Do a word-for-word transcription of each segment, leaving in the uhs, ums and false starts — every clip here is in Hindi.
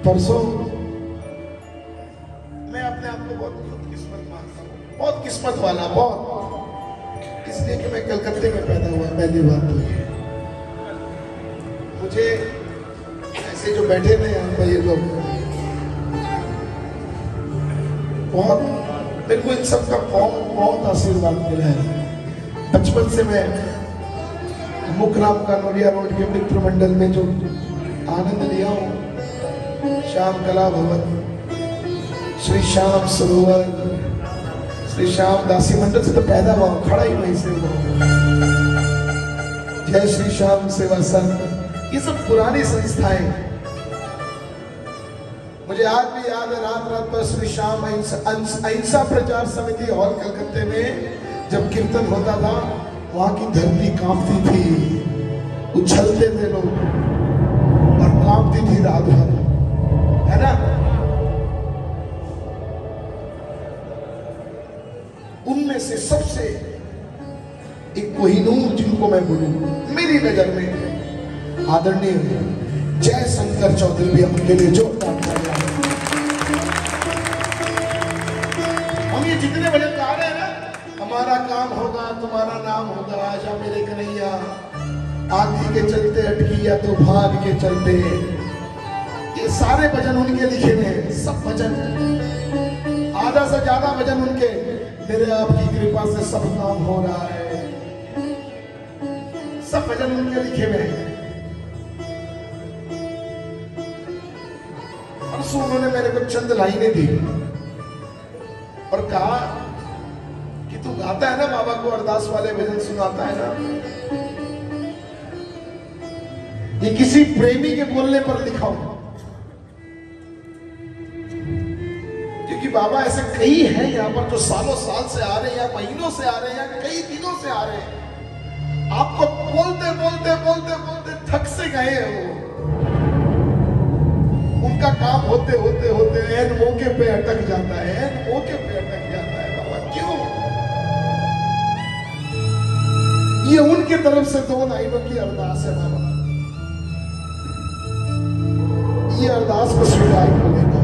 परसों मैं अपने आप को बहुत किस्मत मानता हूँ, बहुत किस्मत वाला, बहुत, इसलिए कि मैं कलकत्ते में पैदा हुआ। पहली बात तो ये, मुझे ऐसे जो बैठे ना यहाँ पर ये लोग, बहुत मेरे को इन सबका बहुत बहुत आशीर्वाद मिला है। बचपन से मैं मुकराम कानोरिया रोड के मित्र मंडल में जो आनंद लिया हूँ, श्याम कला भवन, श्री श्याम सरोवर, श्री श्याम दासी मंडल से तो पैदा हुआ, खड़ा ही वहीं से हुआ। जय श्री श्याम सेवा संघ, ये सब पुरानी संस्थाएं मुझे आज भी याद है। रात रात पर श्री श्याम अहिंसा प्रचार समिति हॉल कलकत्ते में जब कीर्तन होता था, वहां की धरती कांपती थी, उछलते थे लोग और कांपती थी रात भर, है ना। उनमें से सबसे एक कोहिनूर जिनको मैं बोलूं मेरी नजर में आदरणीय जय शंकर चौधरी भी उनके लिए जोरदार तालियां। हम ये जितने बड़े गा रहे हैं ना, हमारा काम होगा तुम्हारा नाम होगा, आजा मेरे कन्हैया, आंधी के चलते अटकी या तूफान के चलते, ये सारे भजन उनके लिखे हुए हैं। सब भजन, आधा से ज्यादा भजन उनके। मेरे आपकी कृपा से सब काम हो रहा है, सब भजन उनके लिखे हुए हैं। परसों उन्होंने मेरे को चंद लाइनें दी और कहा कि तू गाता है ना बाबा को अरदास वाले भजन सुनाता है ना, ये किसी प्रेमी के बोलने पर लिखा हो, क्योंकि बाबा ऐसे कई हैं यहाँ पर जो सालों साल से आ रहे हैं, या महीनों से आ रहे हैं, या कई दिनों से आ रहे हैं, आपको बोलते बोलते बोलते बोलते थक से गए हैं। वो उनका काम होते होते होते एन मौके पे अटक जाता है, एन मौके पे अटक जाता है। बाबा क्यों? ये उनके तरफ से दो लाइनों की अरदास है बाबा, ये अरदास को स्वीकार कर लेना।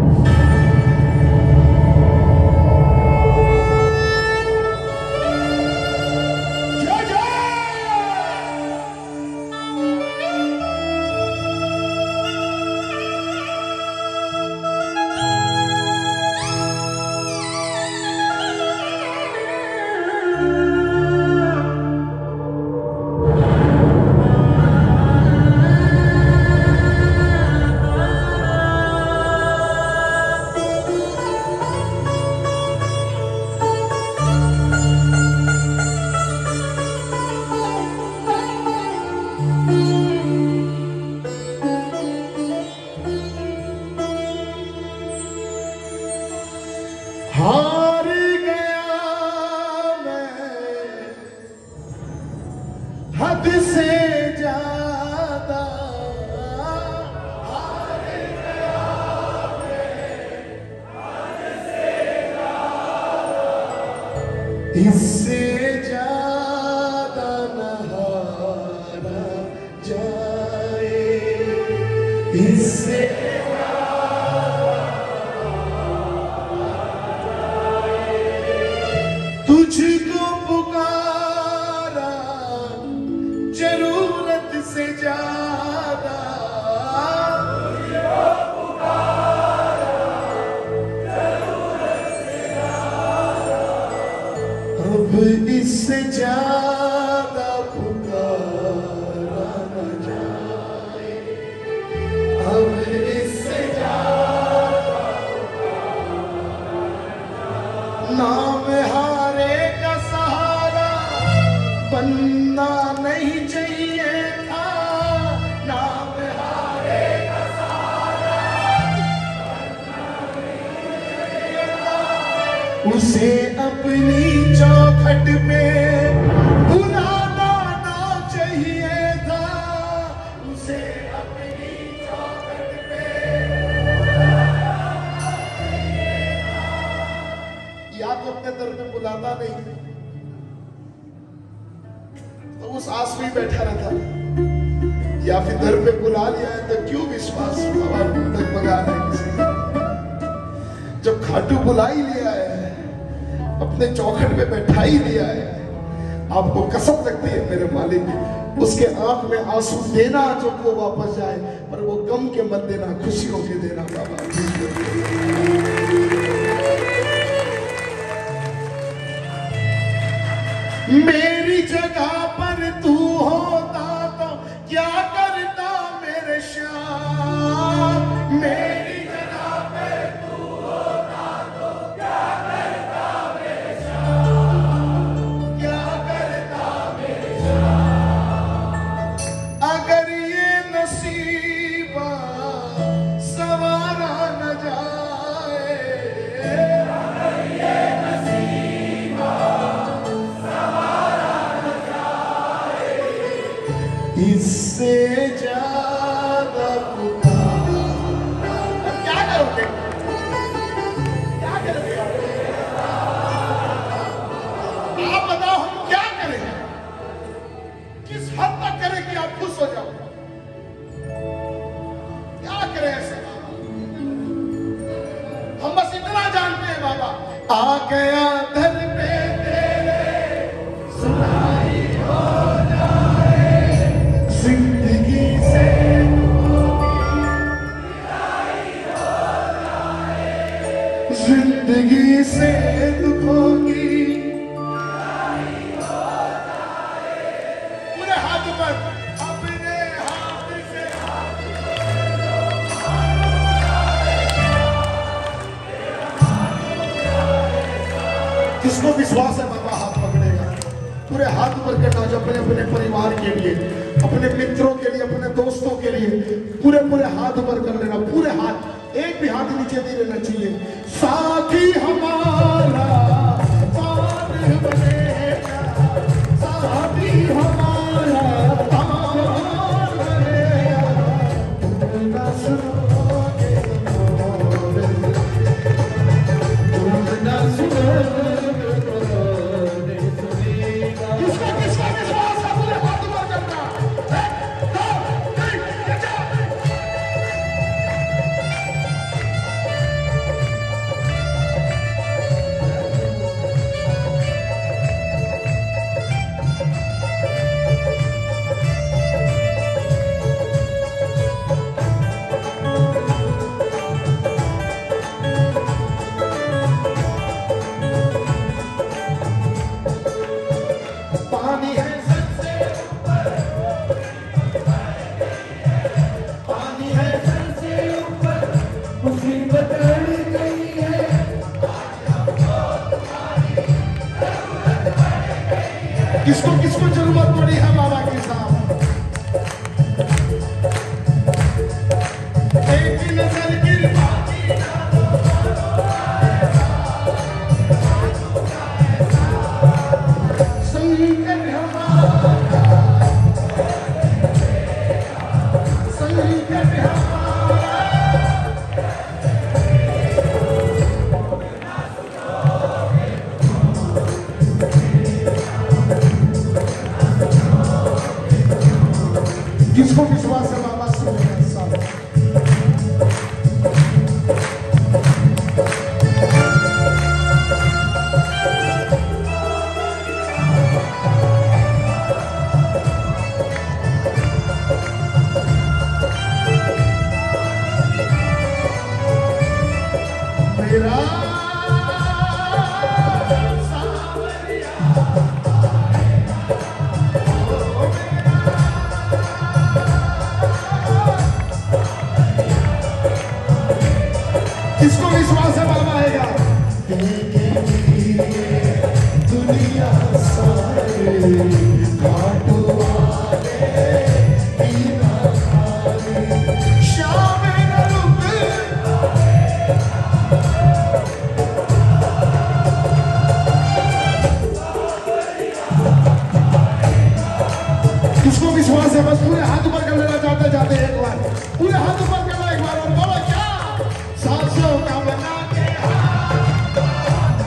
हार गया मैं हद से ज्यादा, हार गया मैं हद से ज्यादा, इससे ज्यादा न हारा जाए, इससे तुझको पुकारा जरूरत से ज्यादा, तुझको पुकारा जरूरत से ज्यादा, अब इससे ज्यादा पुकारा न जाए, अब इससे ज्यादा नाम बनना नहीं चाहिए था, नाम हारे का सहारा बनना नहीं चाहिए था, उसे अपनी चौखट पे बुलाना ना चाहिए था, उसे अपनी चौखट पे बुलाना ना चाहिए था। या तो अपने दर पे बुलाता नहीं तो उस आस में बैठा रहता, या फिर दर पे बुला लिया है तो क्यों विश्वास बाबा तक बगा खाटू बुला ही लिया है, अपने चौखट पे बैठा ही लिया है। आपको कसम लगती है मेरे मालिक, उसके आंख में आंसू देना जब वो वापस जाए, पर वो गम के मत देना, खुशियों के देना बाबा। मेरी जगह पर तू होता तो क्या करता मेरे श्याम, मेरी जगह पे तू होता तो क्या करता मेरे श्याम, क्या करता मेरे श्याम। अगर ये नसीबा सवारा न जाए, अगर ये नसीबा इससे ज्यादा पुकार, क्या करोगे, क्या करोगे आप बताओ, हम क्या करें, किस हद तक करें कि आप खुश हो जाओ, क्या करें ऐसे। हम बस इतना जानते हैं बाबा, आ गया दर पे तेरे सुनाई हो जिंदगी से जिंदगी से दुखों की पूरे हाथ पर, अपने हाथ से किसको विश्वास है बाबा हाथ पकड़ेगा, पूरे हाथ ऊपर करना जो अपने अपने परिवार के लिए, अपने मित्रों के लिए, अपने दोस्तों के लिए, पूरे पूरे हाथ ऊपर कर लेना, पूरे हाथ, एक भी हाथ नीचे नहीं रहना चाहिए। साथी हमारा साथ बनेगा, साथी हमारा साथ बनेगा, तुम ना सुनोगे तुम ना सुनोगे। किसको किसको जरूरत पड़ी है बाबा के साथ, एक नजर गिर संकट हमारा, संकट किसको विश्वास है बाबा सुनेगा सब। मेरा किसको विश्वास है बाबा आएगा, दुनिया सारे घाटों वाले शाम किसको विश्वास है, बस पूरे हाथ ऊपर कर लेना चाहते जाते एक बार, पूरे हाथ ऊपर करना एक बार और बोलो क्या, सांसों का बना के हाथ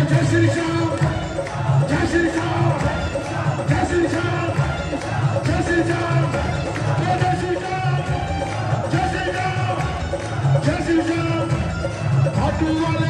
जय श्री श्याम, जय श्री श्याम, जय श्री श्याम, जय श्री श्याम, जय श्री श्याम, जय श्री राम, जय श्री श्याम, खाटू वाले